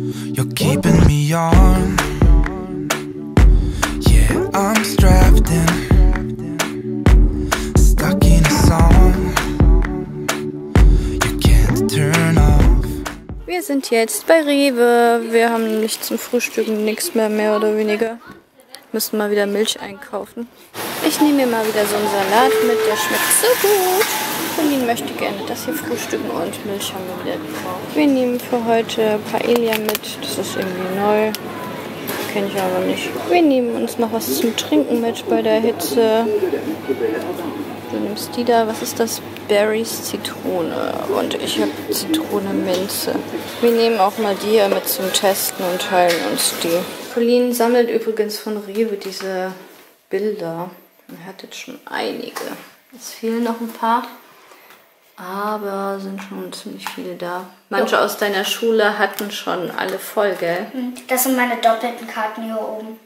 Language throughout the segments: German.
You're keeping me on. Yeah, I'm strapped in, stuck in a song. You can't turn off. Wir sind jetzt bei Rewe. Wir haben nämlich zum Frühstücken nichts mehr oder weniger. Müssen mal wieder Milch einkaufen. Ich nehme mir mal wieder so einen Salat mit, der schmeckt so gut. Pauline möchte gerne das hier frühstücken und Milch haben wir wieder gekauft. Wir nehmen für heute Paella mit, das ist irgendwie neu. Kenne ich aber nicht. Wir nehmen uns noch was zum Trinken mit bei der Hitze. Du nimmst die da, was ist das? Berries Zitrone und ich habe Zitrone Minze. Wir nehmen auch mal die hier mit zum Testen und teilen uns die. Pauline sammelt übrigens von Rewe diese Bilder. Er hat jetzt schon einige. Es fehlen noch ein paar, aber sind schon ziemlich viele da. Manche aus deiner Schule hatten schon alle voll, gell? Das sind meine doppelten Karten hier oben.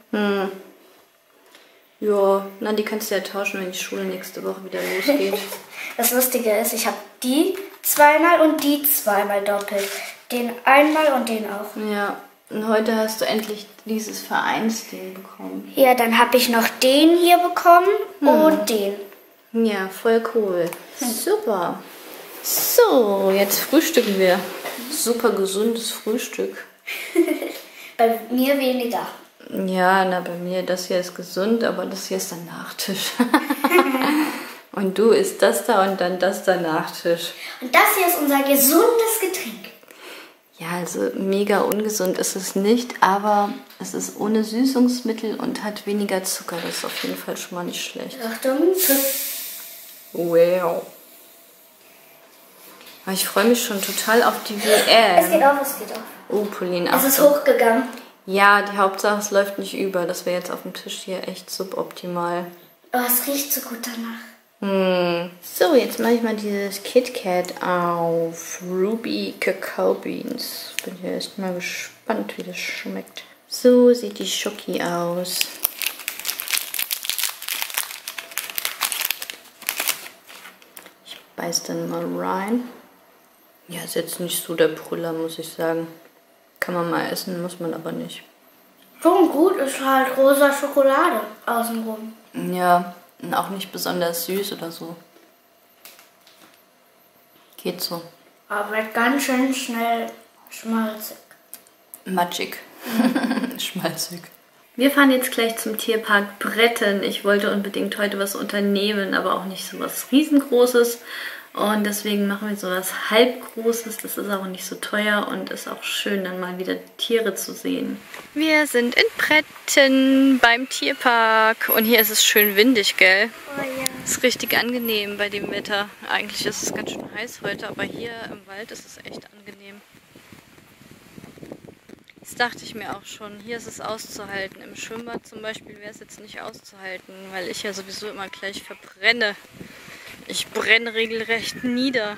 Ja, na, die kannst du ja tauschen, wenn die Schule nächste Woche wieder losgeht. Das Lustige ist, ich habe die zweimal und die zweimal doppelt. Den einmal und den auch. Ja, und heute hast du endlich dieses Vereinsding bekommen. Ja, dann habe ich noch den hier bekommen und den. Ja, voll cool. Super. So, jetzt frühstücken wir. Super gesundes Frühstück. Bei mir weniger. Ja, na, bei mir, das hier ist gesund, aber das hier ist der Nachtisch. Und du isst das da und dann das da Nachtisch. Und das hier ist unser gesundes Getränk. Ja, also mega ungesund ist es nicht, aber es ist ohne Süßungsmittel und hat weniger Zucker. Das ist auf jeden Fall schon mal nicht schlecht. Achtung. Wow. Aber ich freue mich schon total auf die WM. Es geht auf, es geht auf. Oh, Pauline, Es ist hochgegangen. Ja, die Hauptsache, es läuft nicht über. Das wäre jetzt auf dem Tisch hier echt suboptimal. Oh, es riecht so gut danach. So, jetzt mache ich mal dieses KitKat auf Ruby Kakao Beans. Bin ja erst mal gespannt, wie das schmeckt. So sieht die Schoki aus. Ich beiß dann mal rein. Ja, ist jetzt nicht so der Brüller, muss ich sagen. Kann man mal essen, muss man aber nicht. Schon gut ist halt rosa Schokolade außenrum. Ja, und auch nicht besonders süß oder so. Geht so. Aber wird ganz schön schnell schmalzig. Matschig. Schmalzig. Wir fahren jetzt gleich zum Tierpark Bretten. Ich wollte unbedingt heute was unternehmen, aber auch nicht so was Riesengroßes. Und deswegen machen wir so was Halbgroßes. Das ist auch nicht so teuer und ist auch schön, dann mal wieder Tiere zu sehen. Wir sind in Bretten beim Tierpark. Und hier ist es schön windig, gell? Oh ja. Ist richtig angenehm bei dem Wetter. Eigentlich ist es ganz schön heiß heute, aber hier im Wald ist es echt angenehm. Das dachte ich mir auch schon. Hier ist es auszuhalten. Im Schwimmbad zum Beispiel wäre es jetzt nicht auszuhalten, weil ich ja sowieso immer gleich verbrenne. Ich brenne regelrecht nieder.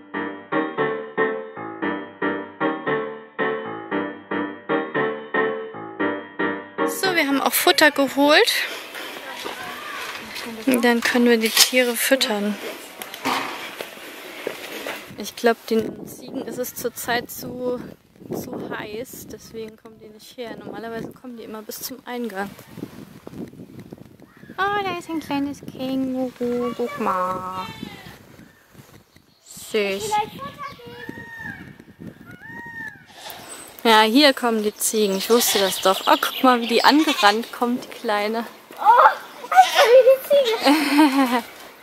So, wir haben auch Futter geholt. Und dann können wir die Tiere füttern. Ich glaube, den Ziegen ist es zurzeit zu heiß, deswegen kommen die nicht her. Normalerweise kommen die immer bis zum Eingang. Oh, da ist ein kleines Känguru. Guck mal. Süß. Ja, hier kommen die Ziegen. Ich wusste das doch. Oh, guck mal, wie die angerannt kommt, die Kleine. Oh, wie die Ziege.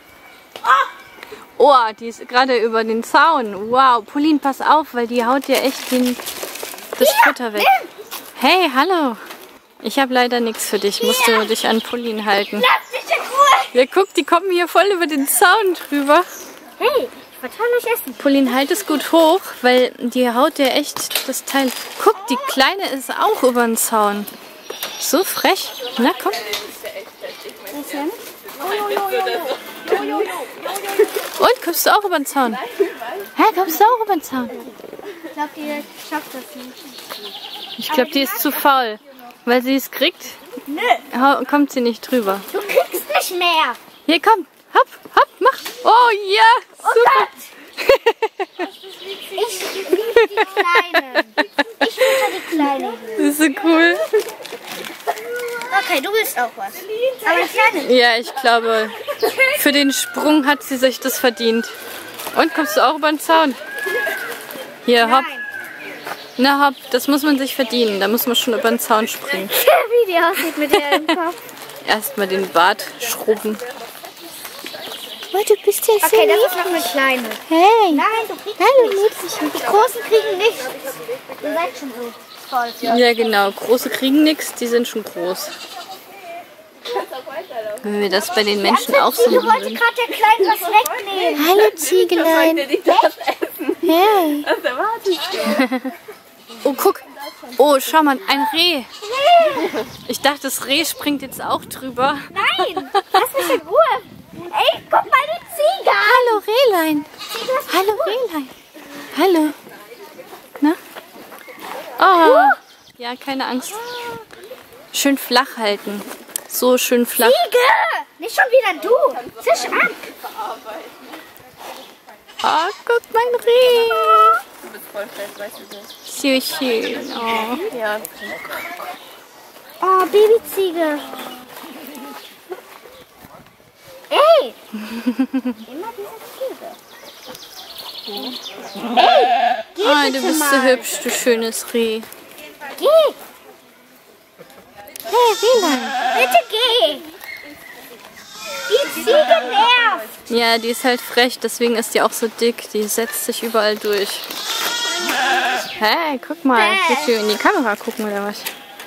Oh, die ist gerade über den Zaun. Wow, Pauline, pass auf, weil die haut dir echt das Futter weg. Hey, hallo. Ich habe leider nichts für dich. Musst du dich an Pauline halten. Lass mich in Ruhe. Ja, guck, die kommen hier voll über den Zaun drüber. Hey, ich wollte nicht essen. Pauline, halt es gut hoch, weil die haut dir echt das Teil. Guck, die Kleine ist auch über den Zaun. So frech. Na, komm. Und, kommst du auch über den Zaun? Hä, kommst du auch über den Zaun? Ich glaube, die schafft das nicht. Ich glaube, die ist zu faul. Weil sie es kriegt, kommt sie nicht drüber. Du kriegst nicht mehr. Hier, komm. Hopp, hopp, mach. Oh ja, super. Ich liebe die Kleinen. Ich fütter die Das ist so cool. Okay, du willst auch was. Aber ein kleines. Ja, ich glaube, für den Sprung hat sie sich das verdient. Und kommst du auch über den Zaun? Hier, hopp. Na hopp, das muss man sich verdienen. Da muss man schon über den Zaun springen. Wie die aussieht mit der im Kopf. Erstmal den Bart schrubben. Oh, du bist ja so Okay, das ist niedlich. noch eine kleine. Hey. Nein, du kriegst Hallo, nicht. niedlich. Die Großen kriegen nichts. Ihr seid schon so voll. Ja, genau. Große kriegen nichts, die sind schon groß. Wenn wir das bei den Menschen auch so Ziege wollte machen. gerade der Kleinen was wegnehmen. Hallo, Ziegelein. Hey. Oh, guck. Oh, schau mal, ein Reh. Ich dachte, das Reh springt jetzt auch drüber. Nein, lass mich in Ruhe. Ey, guck mal die Ziege an. Hallo, Rehlein. Hallo, Rehlein. Hallo. Na? Oh. Ja, keine Angst. Schön flach halten. So schön flach. Ziege! Nicht schon wieder du. Zisch ab. Oh, guck, mein Reh. Du bist voll fett, weißt du das? So schön. Oh. Ja. Oh, Babyziege. Ey! Immer diese Ziege. Geh Oh, bitte du bist so mal. hübsch, du schönes Reh. Geh. Hey, Rehlein. Bitte geh. Die Ziege nervt. Ja, die ist halt frech, deswegen ist die auch so dick. Die setzt sich überall durch. Hey, guck mal. Willst du in die Kamera gucken oder was?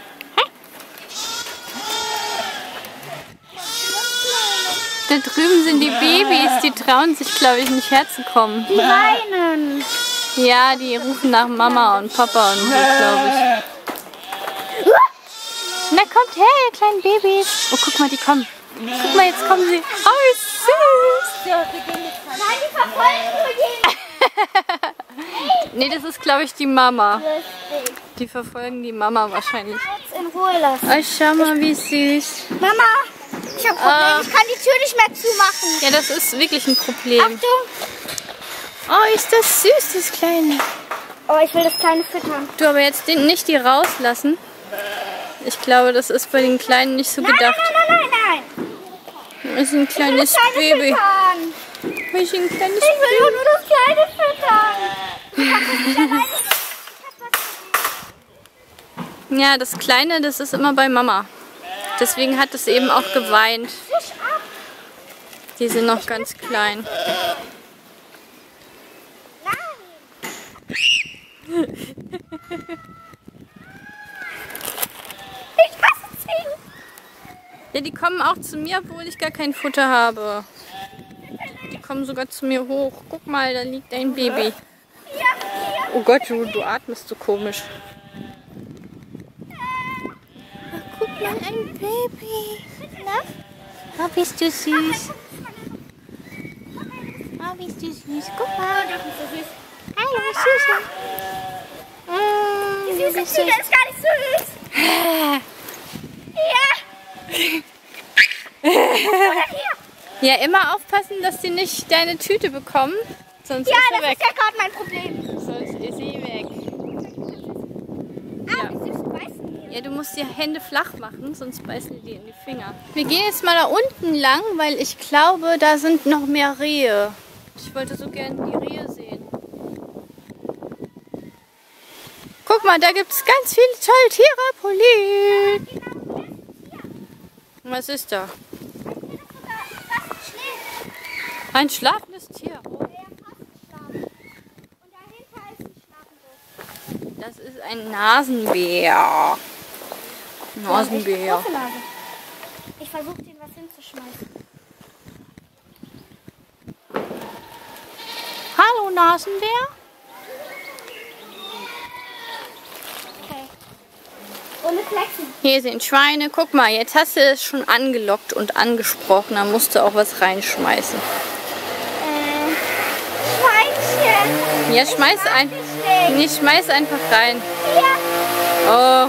Da drüben sind die Babys, die trauen sich, glaube ich, nicht herzukommen. Die weinen. Ja, die rufen nach Mama und Papa und so, glaube ich. Na, kommt her, ihr kleinen Babys. Oh, guck mal, die kommen. Guck mal, jetzt kommen sie. Oh, wie süß. Nein, die verfolgen nur jeden. Nee, das ist, glaube ich, die Mama. Die verfolgen die Mama wahrscheinlich. Jetzt in Ruhe lassen. Oh, schau mal, wie süß. Mama, ich hab Problem. Ich kann die Tür nicht mehr zumachen. Ja, das ist wirklich ein Problem. Achtung. Oh, ist das süß, das Kleine. Oh, ich will das Kleine füttern. Du, aber jetzt nicht die rauslassen. Ich glaube, das ist bei den Kleinen nicht so gedacht. Nein. Das ist ein kleines Das Kleine Baby. füttern. Das ist ein kleines Ich will Baby. nur das Kleine füttern. Ich hab das nicht alleine. Ja, das Kleine, das ist immer bei Mama. Deswegen hat es eben auch geweint. Fisch ab. Die sind noch ganz klein. Ich hasse Ziegen. Ja, die kommen auch zu mir, obwohl ich gar kein Futter habe. Die kommen sogar zu mir hoch. Guck mal, da liegt ein Baby. Oh Gott, du atmest so komisch. Guck mal, ein Baby. Na? Oh, bist du süß. Oh, bist du süß. Guck mal. Hallo, Süße. Die süße Ziege ist gar nicht süß. Ja. Ja, immer aufpassen, dass die nicht deine Tüte bekommen. Sonst Ja, ist sie das weg. ist ja gerade mein Problem. Sonst ist sie weg. Ah, die süßen Weißen. Ja, du musst die Hände flach machen, sonst beißen die in die Finger. Wir gehen jetzt mal da unten lang, weil ich glaube, da sind noch mehr Rehe. Ich wollte so gerne die Rehe sehen. Guck mal, da gibt es ganz viele tolle Tiere, Pauline. Was ist da? Ein schlafendes Tier. Oh, das ist ein Nasenbär. Nasenbär. Ich versuche den was hinzuschmeißen. Hallo Nasenbär. Okay. Ohne Flexen. Hier sind Schweine. Guck mal, jetzt hast du es schon angelockt und angesprochen. Da musst du auch was reinschmeißen. Schweinchen. Ja, schmeiß schmeiß einfach rein. Ja. Oh.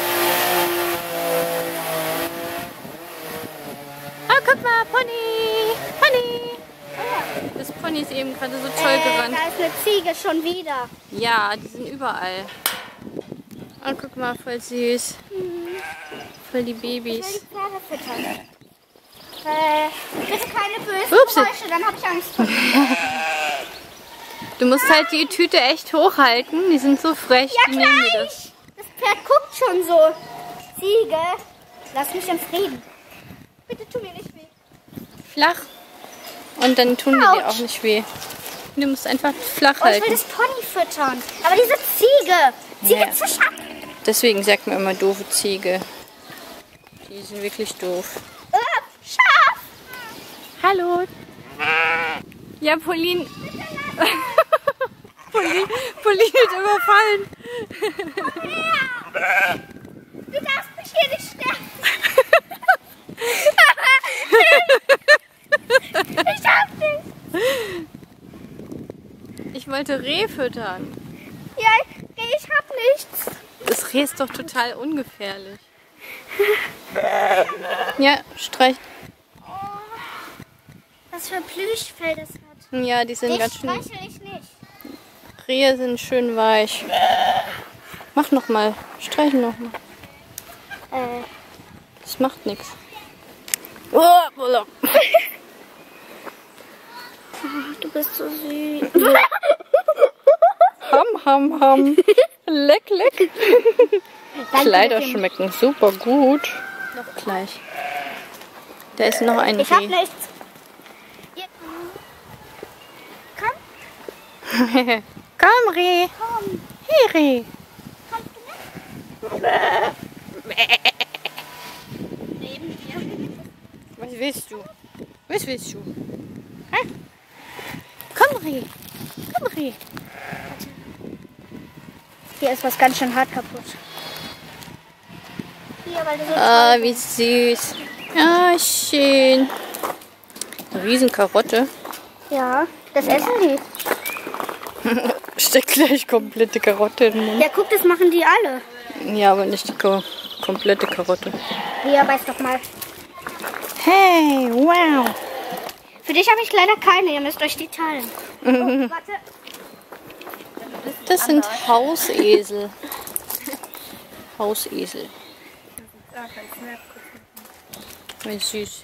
Oh, guck mal, Pony. Pony. Das Pony ist eben gerade so toll gerannt. Da ist eine Ziege schon wieder. Ja, die sind überall. Oh, guck mal, voll süß. Voll die Babys. Ich will die Pferde füttern. Bitte keine bösen Upsi. Geräusche, dann habe ich Angst vor dir. Du musst halt die Tüte echt hochhalten. Die sind so frech. Ja, die nehmen dir das. gleich! Das Pferd guckt schon so. Ziege, lass mich in Frieden. Bitte tu mir nicht weh. Flach. Und dann tun die dir Autsch. auch nicht weh. Du musst einfach flach Oh, ich will halten. das Pony füttern. Aber diese Ziege. Ziege Ja. zisch ab. Deswegen sagt man immer doofe Ziege. Die sind wirklich doof. Schaf. Hallo. Ja, Pauline. Pauline wird überfallen. Du darfst mich hier nicht sterben. Ich hab dich. Ich wollte Reh füttern. Ja, ich hab nichts. Das Reh ist doch total ungefährlich. Ja, streich. Was für ein Plüschfell das hat. Ja, die sind Ich ganz schön. streichel ich nicht. Rehe sind schön weich. Mach noch mal. Streichen noch mal. Das macht nichts. Du bist so süß. Ham. Leck. Kleider schmecken super gut. Noch gleich. Da ist noch ein Ich hab Reh. nichts. Hier. Komm, Komm, Reh. komm. Hey, Reh. Kommst du mit? Neben dir. Was willst du? Was willst du? Hä? Komm, Reh. Komm, Reh. Hier ist was ganz schön hart kaputt. Hier, weil du so Ah, toll wie süß. Ah, schön. Eine riesen Karotte. bist. Ja, das essen die. Steckt gleich komplette Karotte in den Mund. Ja, guck, das machen die alle. Ja, aber nicht die komplette Karotte. Hier, beiß doch mal. Hey, wow. Für dich habe ich leider keine. Ihr müsst euch die teilen. Oh, warte. Das sind Hausesel. Hausesel. Wie süß.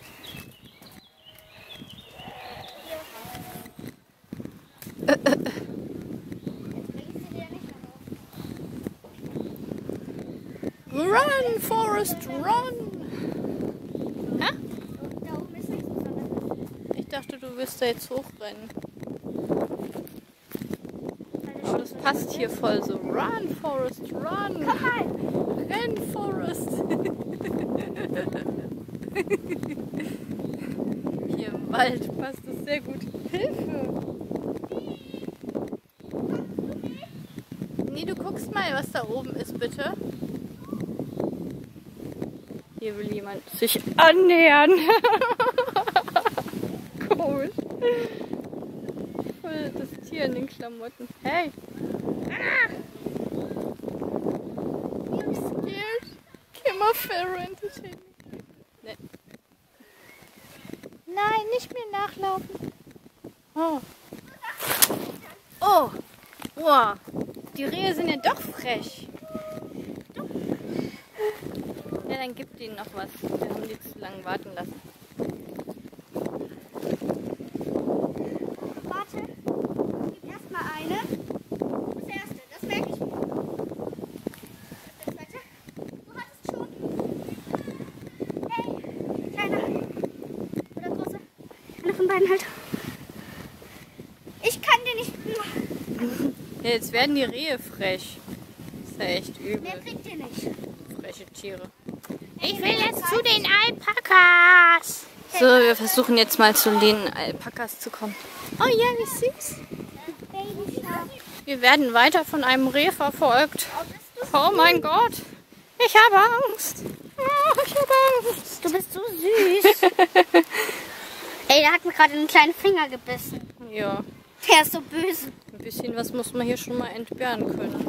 Run, Forrest, run! Hä? Da oben ist nichts Besonderes. Ich dachte, du wirst da jetzt hochrennen. Aber das passt hier voll so. Run, Forrest, run! Komm mal. Renn, Forrest! Hier im Wald passt das sehr gut. Hilfe! Nee, du guckst mal, was da oben ist, bitte. Hier will jemand sich annähern. Komisch. Voll das Tier in den Klamotten. Hey! I'm scared. Come on, Pharaoh, entertain me. Nee. Nein, nicht mehr nachlaufen. Oh. Oh. Wow. Die Rehe sind ja doch frech. Ja, dann gibt ihnen noch was. Wir haben die zu lange warten lassen. Warte. Gib erstmal eine. Das erste, das merke ich mir. Das zweite. Du hattest schon. Hey, kleiner. Oder großer. Einer von beiden halt. Ich kann dir nicht. Ja, jetzt werden die Rehe frech. Das ist ja echt Mehr übel. kriegt ihr nicht. Freche Tiere. Ich will jetzt zu den Alpakas. So, wir versuchen jetzt mal zu den Alpakas zu kommen. Oh ja, wie süß. Babyschaf. Wir werden weiter von einem Reh verfolgt. Oh mein Gott. Ich habe Angst. Oh, ich habe Angst. Du bist so süß. Ey, der hat mir gerade einen kleinen Finger gebissen. Ja, Der ist so böse. ein bisschen was muss man hier schon mal entbehren können.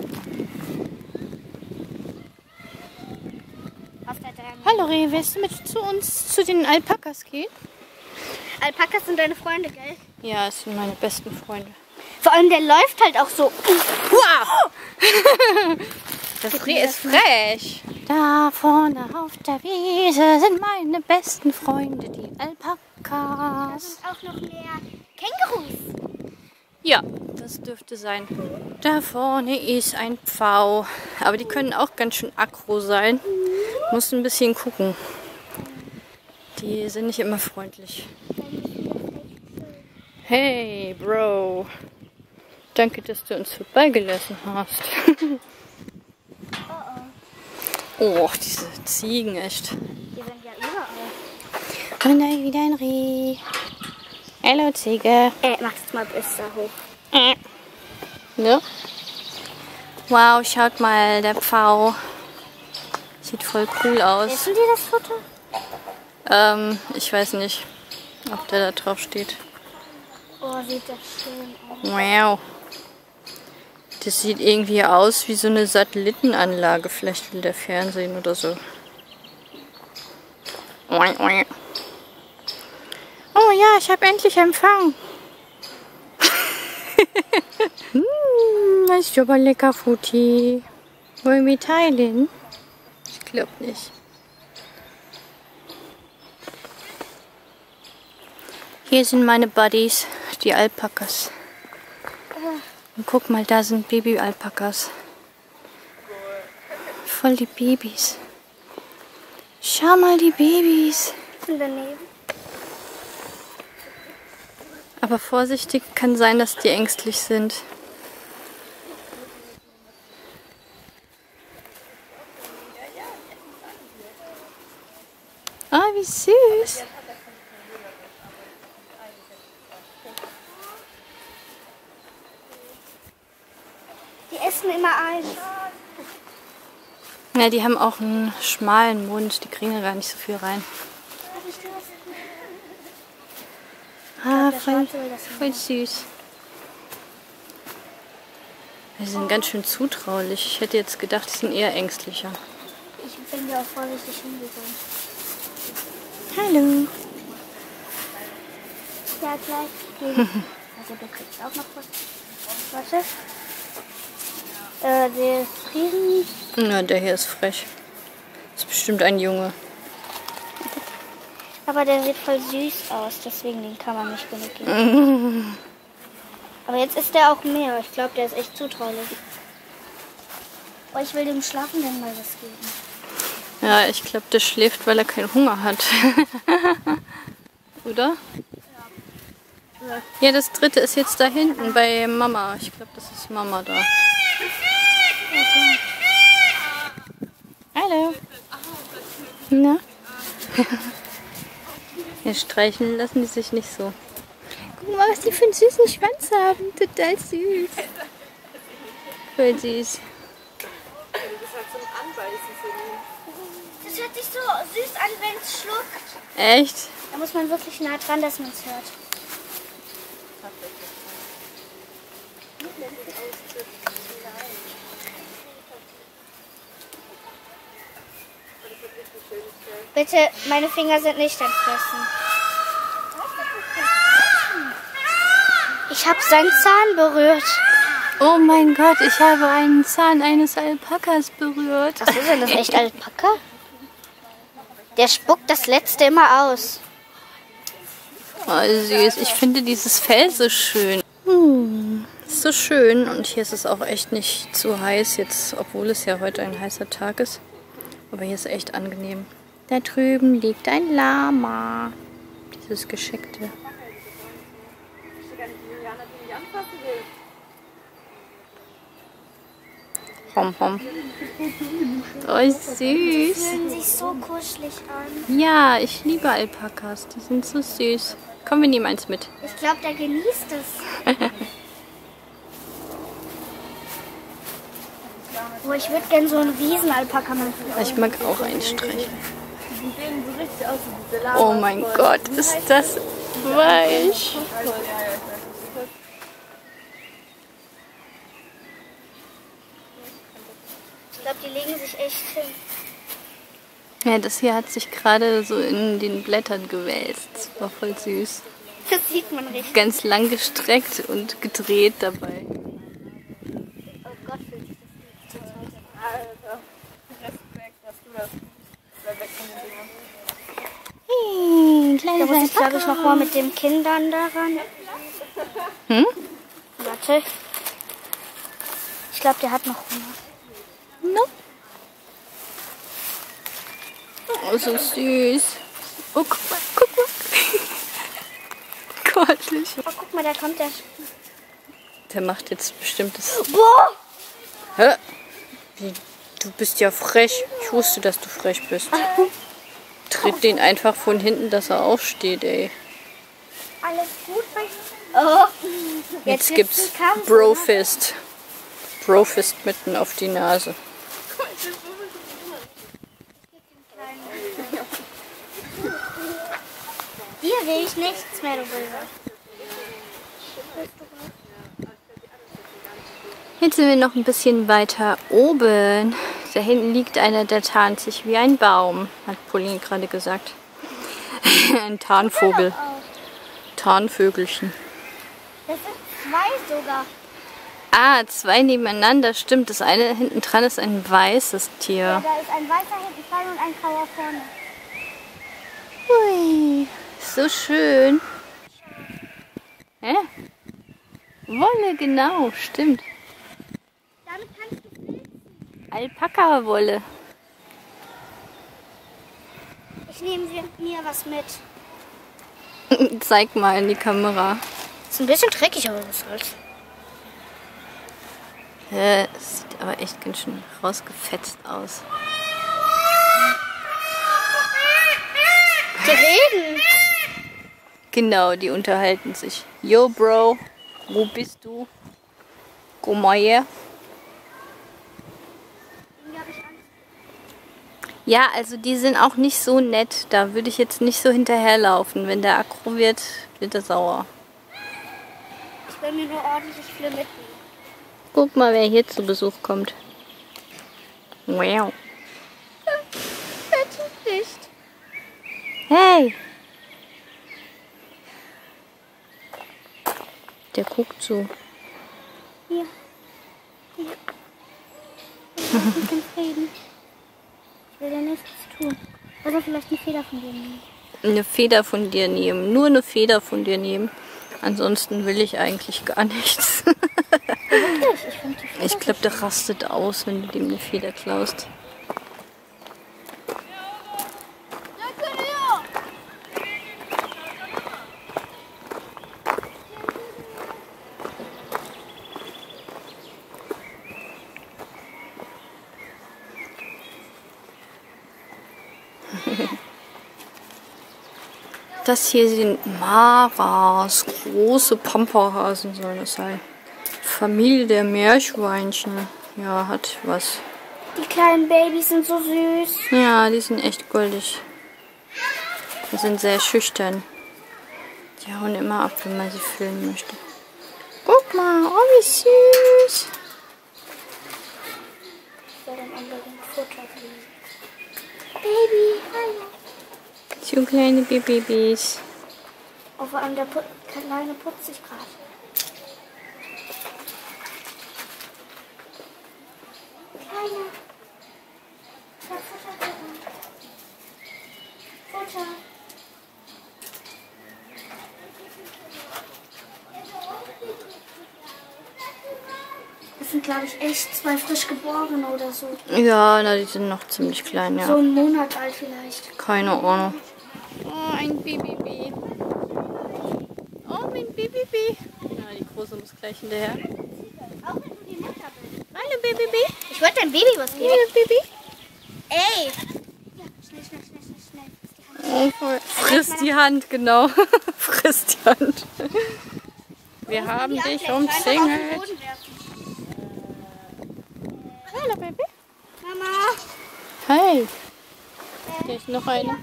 Auf der 3. Hallo Reh, willst du mit zu uns zu den Alpakas gehen? Alpakas sind deine Freunde, gell? Ja, es sind meine besten Freunde. Vor allem der läuft halt auch so. Wow! Das Reh ist frech. Da vorne auf der Wiese sind meine besten Freunde, die Alpakas. Auch noch mehr Kängurus. Ja, das dürfte sein. Da vorne ist ein Pfau. Aber die können auch ganz schön aggro sein. Muss ein bisschen gucken. Die sind nicht immer freundlich. Hey, Bro. Danke, dass du uns vorbeigelassen hast. Oh, diese Ziegen, echt. Die sind ja überall. Und da ist wieder ein Reh. Hallo Ziege. Mach es mal besser hoch. Ne? Wow, schaut mal, der Pfau. Sieht voll cool aus. Essen die das Futter? Ich weiß nicht, ob der da drauf steht. Oh, sieht das schön aus. Wow. Das sieht irgendwie aus wie so eine Satellitenanlage. Vielleicht will der Fernsehen oder so. Oh ja, ich habe endlich Empfang. Das ist aber lecker, Futi. Wollen wir teilen? Ich glaube nicht. Hier sind meine Buddies, die Alpakas. Und guck mal, da sind Baby-Alpakas. Voll die Babys. Schau mal, die Babys. Und daneben. Aber vorsichtig, kann sein, dass die ängstlich sind. Ah, wie süß. Die essen immer alles. Ja, die haben auch einen schmalen Mund. Die kriegen ja gar nicht so viel rein. Ah, voll süß. Die sind ganz schön zutraulich. Ich hätte jetzt gedacht, die sind eher ängstlicher. Ich bin ja auch vorsichtig hingegangen. Hallo. Ja, gleich. Also du kriegst auch noch was. Warte. Der ist riesen. Na, der hier ist frech. Ist bestimmt ein Junge. Aber der sieht voll süß aus, deswegen den kann man nicht genug geben. Aber jetzt ist der auch mehr. Ich glaube, der ist echt zutraulich. Oh, ich will dem Schlafenden mal was geben. Ja, ich glaube, der schläft, weil er keinen Hunger hat. Oder? Ja, das dritte ist jetzt da hinten bei Mama. Ich glaube, das ist Mama da. Hallo. Na? Ja, streicheln lassen die sich nicht so. Guck mal, was die für einen süßen Schwanz haben. Total süß. Voll süß. Das hört sich so süß an, wenn es schluckt. Echt? Da muss man wirklich nah dran, dass man es hört. Bitte, meine Finger sind nicht entflossen. Ich habe seinen Zahn berührt. Oh mein Gott, ich habe einen Zahn eines Alpakas berührt. Was ist denn das, echt Alpaka? Der spuckt das letzte immer aus. Oh, süß. Ich finde dieses Fell so schön. Ist so schön. Und hier ist es auch echt nicht zu heiß jetzt, obwohl es ja heute ein heißer Tag ist. Aber hier ist echt angenehm. Da drüben liegt ein Lama. Dieses gescheckte. Hom, hom. Oh, süß. Die fühlen sich so kuschelig an. Ja, ich liebe Alpakas. Die sind so süß. Komm, wir nehmen eins mit. Ich glaube, der genießt es. Oh, ich würde gerne so einen Riesen-Alpaka machen. Ich mag auch einen streicheln. Oh mein Gott, ist das weich. Ich glaube, die legen sich echt hin. Ja, das hier hat sich gerade so in den Blättern gewälzt. Das war voll süß. Das sieht man richtig. Ganz lang gestreckt und gedreht dabei. Oh Gott, fühlt sich das total Alter, Respekt, dass du das weg von den Dingern. Da muss ich, glaube ich, noch mal mit den Kindern daran. Hm? Warte. Ich glaube, der hat noch Hunger. No. Oh, so süß. Oh, guck mal, guck mal. Gottlich. Oh, guck mal, da kommt der. Der macht jetzt bestimmt das. Boah! Hä? Wie? Du bist ja frech. Ich wusste, dass du frech bist. Tritt den einfach von hinten, dass er aufsteht, ey. Alles gut bei. Oh. Jetzt gibt's Brofist. Brofist mitten auf die Nase. Hier will ich nichts mehr, du Böse. Jetzt sind wir noch ein bisschen weiter oben. Da hinten liegt einer, der tarnt sich wie ein Baum, hat Pauline gerade gesagt. Ein Tarnvogel. Tarnvögelchen. Das sind zwei sogar. Ah, zwei nebeneinander, stimmt. Das eine hinten dran ist ein weißes Ja, Tier. da ist ein weißer hinten dran und ein grauer vorne. Hui, so schön. Hä? Wolle, genau, stimmt. Damit kannst du filzen. Alpaka-Wolle. Ich nehme mir was mit. Zeig mal in die Kamera. Ist ein bisschen dreckig, aber was soll's. Das sieht aber echt ganz schön rausgefetzt aus. Die reden. Genau, die unterhalten sich. Yo, Bro, wo bist du? Komm mal her. Ja, also die sind auch nicht so nett. Da würde ich jetzt nicht so hinterherlaufen. Wenn der aggro wird, wird er sauer. Ich will mir nur ordentlich viel mitnehmen. Guck mal, wer hier zu Besuch kommt. Wow. Nicht. Hey! Der guckt so. Hier. Hier. Ich will nicht reden. Ich will dir nichts tun. Oder vielleicht eine Feder von dir nehmen. Eine Feder von dir nehmen. Nur eine Feder von dir nehmen. Ansonsten will ich eigentlich gar nichts. Ich glaube, der rastet aus, wenn du dem eine Feder klaust. Das hier sind Maras, große Pamperhasen soll das sein. Familie der Meerschweinchen. Ja, hat was. Die kleinen Babys sind so süß. Ja, die sind echt goldig. Die sind sehr schüchtern. Die hauen immer ab, wenn man sie filmen möchte. Guck mal, oh wie süß. Ich soll dann unbedingt Futter kriegen. Baby, hallo. So kleine Babys. Oh, vor allem der Kleine putzt sich gerade. Kleine. Futter. Futter. Das sind, glaube ich, echt 2 frisch geborene oder so. Ja, na, die sind noch ziemlich klein, So ja. einen Monat alt vielleicht. Keine Ahnung. Oh, ein Baby. Oh, mein Baby. Ja, die Große muss gleich hinterher. Auch wenn du die Mutter bist. Hallo, Baby. Ich wollte dein Baby was geben. Hallo, Baby. Ey! Ja, schnell. Oh, friss die Hand, genau. Friss die Hand. Wir haben dich umzingelt. Hallo, Baby. Mama! Hey. Hier ist noch eine.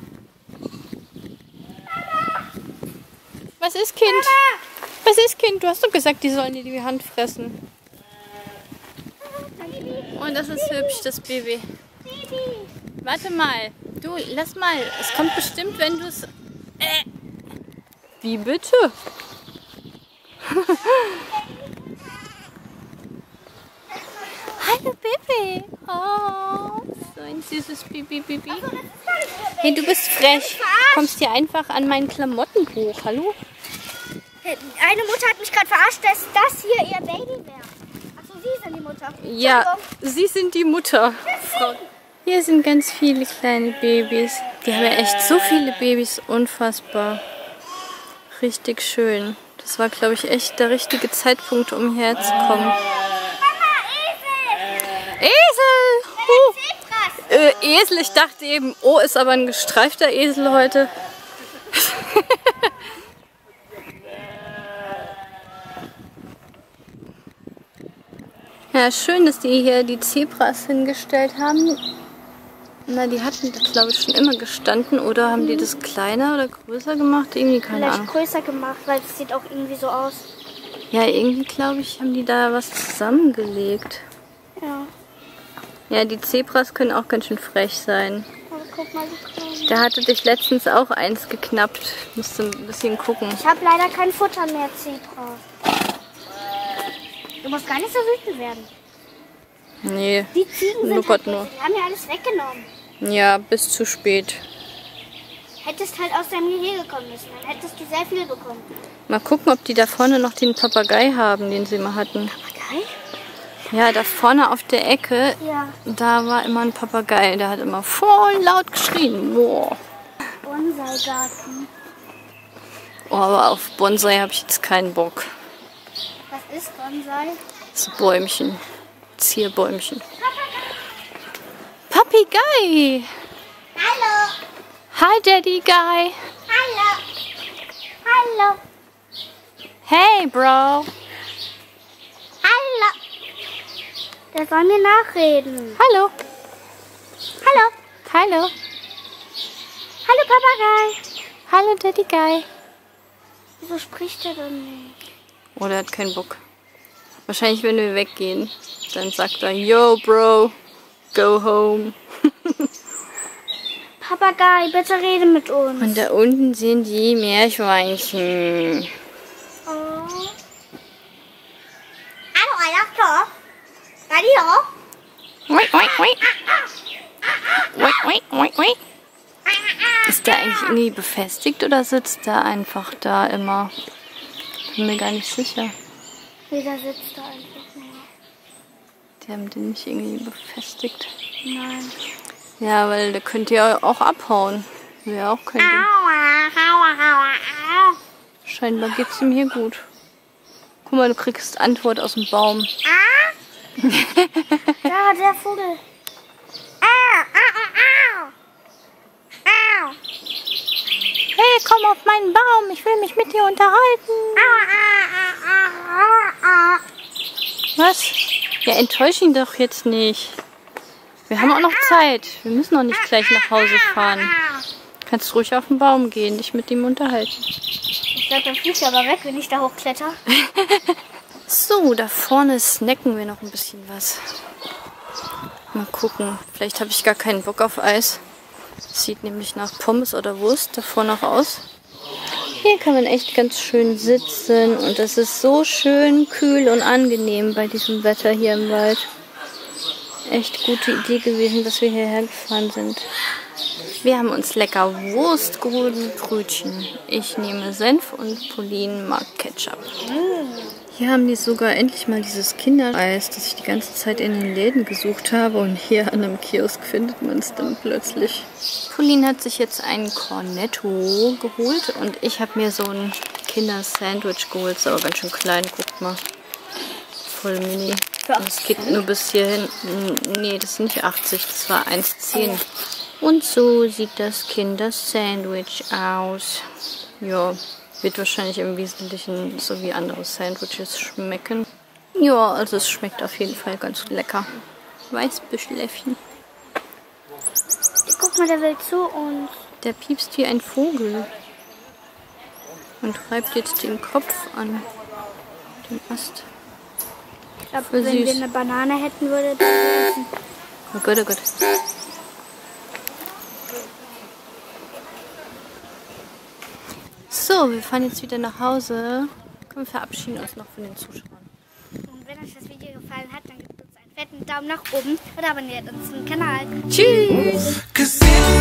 Was ist, Kind? Was ist, Kind? Du hast doch gesagt, die sollen dir die Hand fressen. Und das ist hübsch, das Baby. Warte mal. Du, lass mal. Es kommt bestimmt, wenn du es... Wie bitte? Hallo, Baby. Baby. Oh, so ein süßes Baby. Hey, du bist frech. Kommst hier einfach an meinen Klamotten hoch. Hallo? Eine Mutter hat mich gerade verarscht, dass das hier ihr Baby wäre. Achso, Sie sind die Mutter. Ja, Sie sind die Mutter. Hier sind ganz viele kleine Babys. Die haben ja echt so viele Babys. Unfassbar. Richtig schön. Das war, glaube ich, echt der richtige Zeitpunkt, um hierher zu kommen. Mama, Esel! Esel, ich dachte eben, oh, ist aber ein gestreifter Esel heute. Ja, schön, dass die hier die Zebras hingestellt haben. Na, die hatten das, glaube ich, schon immer gestanden. Oder haben die das kleiner oder größer gemacht? Irgendwie, keine Vielleicht Ahnung. größer gemacht, weil es sieht auch irgendwie so aus. Ja, irgendwie, glaube ich, haben die da was zusammengelegt. Ja. Ja, die Zebras können auch ganz schön frech sein. Aber guck mal, wie klein. Da hatte dich letztens auch eins geknappt. Musst du ein bisschen gucken. Ich habe leider kein Futter mehr, Zebra. Du musst gar nicht so wütend werden. Nee, Die Ziegen sind nuckert halt, nur. die haben ja alles weggenommen. Ja, bis zu spät. Hättest halt aus deinem Gehege kommen müssen, dann hättest du sehr viel bekommen. Mal gucken, ob die da vorne noch den Papagei haben, den sie mal hatten. Papagei? Ja, da vorne auf der Ecke, Ja. da war immer ein Papagei. Der hat immer voll laut geschrien. Boah. Bonsai-Garten. Oh, aber auf Bonsai habe ich jetzt keinen Bock. Was ist Bonsai? So Bäumchen. Zierbäumchen. Papagei! Hallo! Hi, Daddy Guy! Hallo! Hallo! Hey, Bro! Hallo! Der soll mir nachreden. Hallo! Hallo! Hallo! Hallo, Papagei! Hallo, Daddy Guy! Wieso spricht er denn nicht? Oh, der hat keinen Bock. Wahrscheinlich, wenn wir weggehen, dann sagt er, Yo, Bro, go home. Papagei, bitte rede mit uns. Und da unten sind die Meerschweinchen. Oh. Hallo, Alter. Hallo. Oi, oi, oi. Oi, oi, oi, oi. Ist der eigentlich irgendwie befestigt oder sitzt der einfach da immer? Bin mir gar nicht sicher. Jeder sitzt da einfach nur. Die haben den nicht irgendwie befestigt. Nein. Ja, weil der könnte ja auch abhauen. Wäre auch kein Ding. Scheinbar geht's ihm hier gut. Guck mal, du kriegst Antwort aus dem Baum. Da, der Vogel. Hey, komm auf meinen Baum, ich will mich mit dir unterhalten. Was? Ja, enttäusch ihn doch jetzt nicht. Wir haben auch noch Zeit. Wir müssen noch nicht gleich nach Hause fahren. Kannst ruhig auf den Baum gehen, dich mit ihm unterhalten. Ich glaube, dann fliegt er aber weg, wenn ich da hochkletter. So, da vorne snacken wir noch ein bisschen was. Mal gucken. Vielleicht habe ich gar keinen Bock auf Eis. Sieht nämlich nach Pommes oder Wurst davor noch aus. Hier kann man echt ganz schön sitzen und es ist so schön kühl und angenehm bei diesem Wetter hier im Wald. Echt gute Idee gewesen, dass wir hierher gefahren sind. Wir haben uns lecker Wurst geholt mit Brötchen. Ich nehme Senf und Pauline mag Ketchup. Hier haben die sogar endlich mal dieses Kindereis, das ich die ganze Zeit in den Läden gesucht habe. Und hier an einem Kiosk findet man es dann plötzlich. Pauline hat sich jetzt einen Cornetto geholt und ich habe mir so ein Kindersandwich geholt. Ist aber ganz schön klein, guckt mal. Voll mini. Und es geht nur bis hierhin. Nee, das sind nicht 80, das war 1,10. Und so sieht das Kindersandwich aus. Ja, wird wahrscheinlich im Wesentlichen so wie andere Sandwiches schmecken. Ja, also es schmeckt auf jeden Fall ganz lecker. Weißbüschläffchen. Guck mal, der will zu uns. Der piepst wie ein Vogel. Und reibt jetzt den Kopf an den Ast. Ich glaube, Voll wenn wir süß. eine Banane hätten, würde der essen. Oh Gott, oh Gott. So, wir fahren jetzt wieder nach Hause. Komm, wir verabschieden uns noch von den Zuschauern. Und wenn euch das Video gefallen hat, dann gebt uns ein einen Daumen nach oben und abonniert unseren Kanal. Tschüss! 'Cause in